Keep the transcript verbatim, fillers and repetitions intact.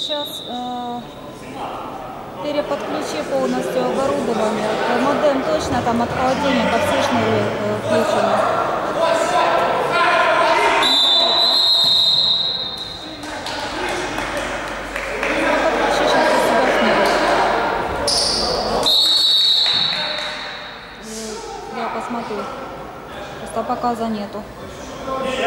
сейчас э, переподключи полностью оборудование. Модем точно там от холодильника, все шнуры э, включены. Посмотри, просто показа нету.